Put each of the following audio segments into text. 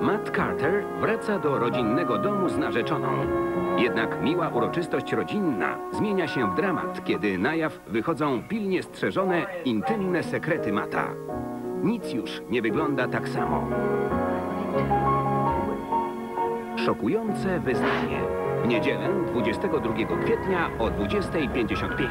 Matt Carter wraca do rodzinnego domu z narzeczoną. Jednak miła uroczystość rodzinna zmienia się w dramat, kiedy na jaw wychodzą pilnie strzeżone, intymne sekrety Matta. Nic już nie wygląda tak samo. Szokujące wyznanie. W niedzielę 22 kwietnia o 20:55.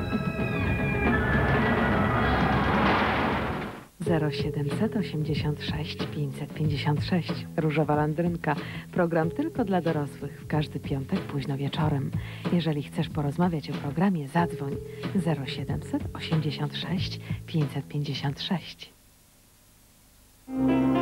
0786 556. Różowa Landrynka. Program tylko dla dorosłych. W każdy piątek późno wieczorem. Jeżeli chcesz porozmawiać o programie, zadzwoń 0786 556.